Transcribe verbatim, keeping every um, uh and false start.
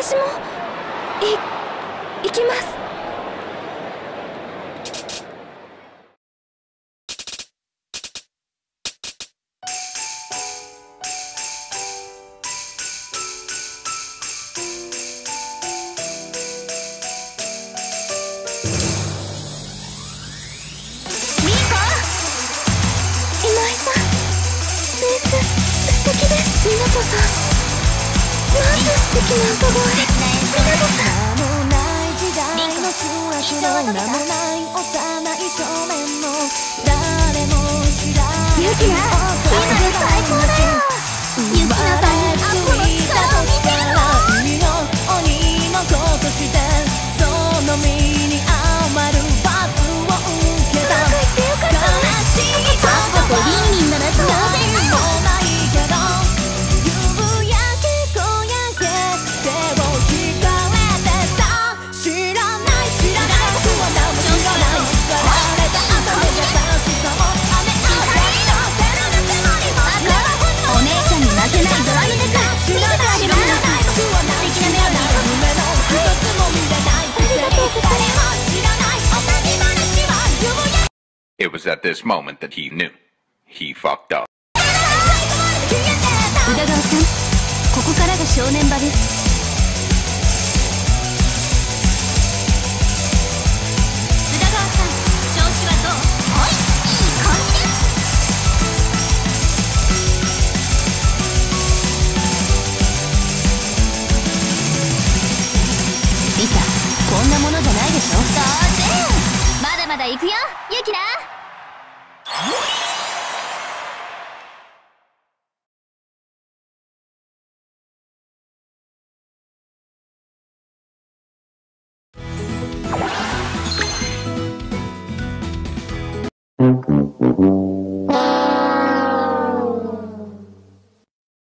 私もい行きます。みなとさん、なんて素敵な歌声。みなとさん。名もない時代の素足の名もない幼い少年の誰も知らないユキナ、今で最高だよ。ユキナさんにアップの力を見せるの。鬼の鬼のことしてその身に余る罰を受けた。うまくいってよかった。悲しいアップとリーミンなら当然だよ。 It was at this moment that he knew. He fucked up. 宇田川さん、ここからが正念場です。宇田川さん、調子はどう？はい、いい感じです。リサ、こんなものじゃないでしょ。当然。まだまだ行くよ、ユキナ。 Mm-hmm.